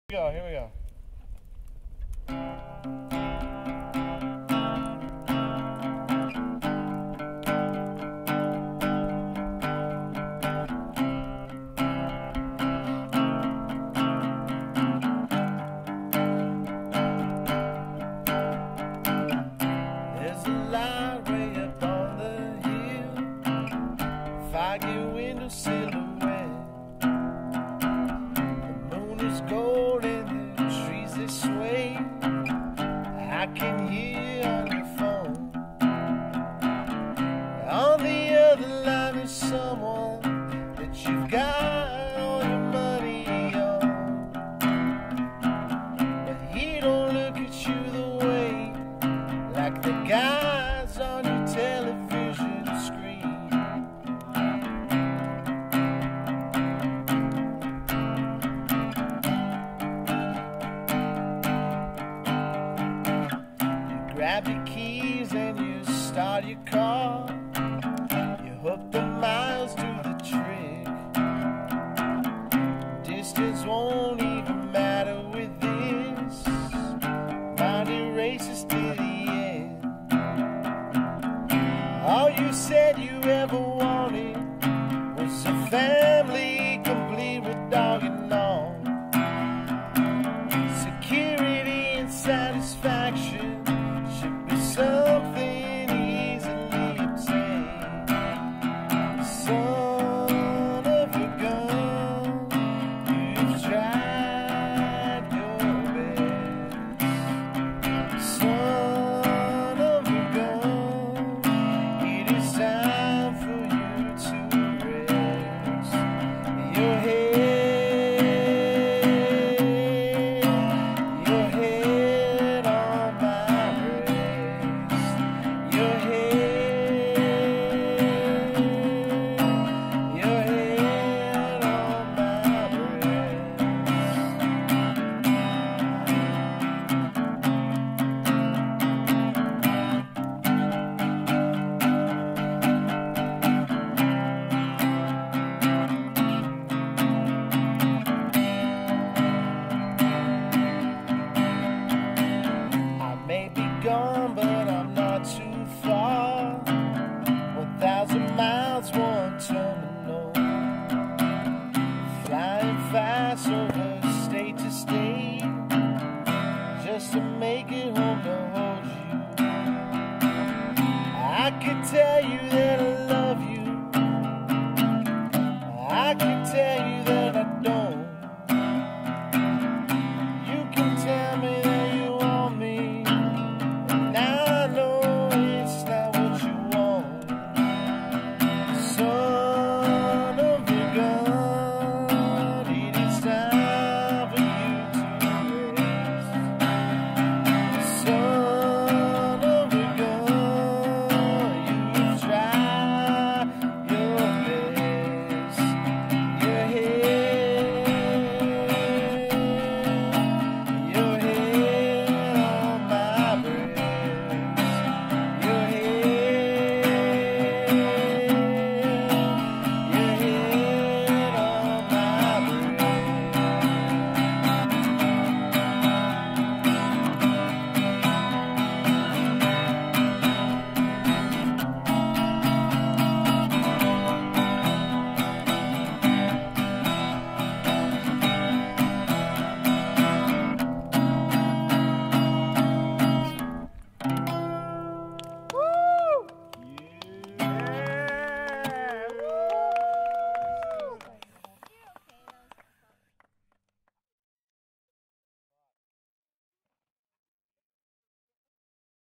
Here we go. There's a light way up on the hill, foggy window silhouette. The moon is gold and the trees they sway. I can hear on your phone. On the other line is someone that you've got all your money on, but he don't look at you the way like the guys on your television screen. You grab your keys and you start your car. You hook the miles to the trick. Distance won't even matter with this. Mind erases to the end. All you said you ever wanted was a family complete with dog and all. Security and satisfaction should be something easily obtained. Son of a gun, you've tried your best. Son of a gun, it is time for you to rest your head on my breast. Your head on my breast. I may be gone, but I'm not too far. 1,000 miles, one terminal. Flying fast over state to state, just to make it home to hold you. I could tell